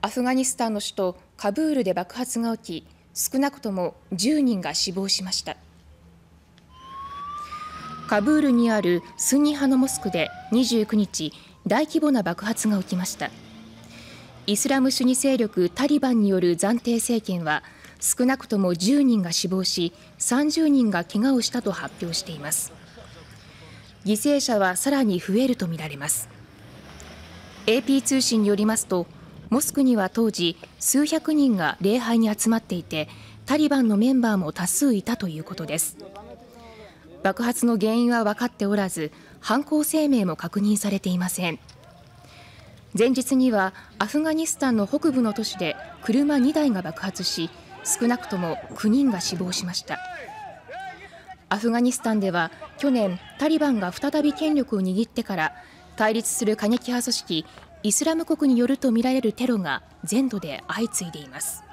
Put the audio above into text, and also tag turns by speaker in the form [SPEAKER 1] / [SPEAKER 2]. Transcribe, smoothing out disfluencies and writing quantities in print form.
[SPEAKER 1] アフガニスタンの首都カブールで爆発が起き、少なくとも10人が死亡しました。カブールにあるスンニ派のモスクで29日、大規模な爆発が起きました。イスラム主義勢力タリバンによる暫定政権は、少なくとも10人が死亡し、30人が怪我をしたと発表しています。犠牲者はさらに増えるとみられます。AP 通信によりますと、モスクには当時、数百人が礼拝に集まっていて、タリバンのメンバーも多数いたということです。爆発の原因は分かっておらず、犯行声明も確認されていません。前日にはアフガニスタンの北部の都市で車2台が爆発し、少なくとも9人が死亡しました。アフガニスタンでは去年、タリバンが再び権力を握ってから対立する過激派組織イスラム国によるとみられるテロが全土で相次いでいます。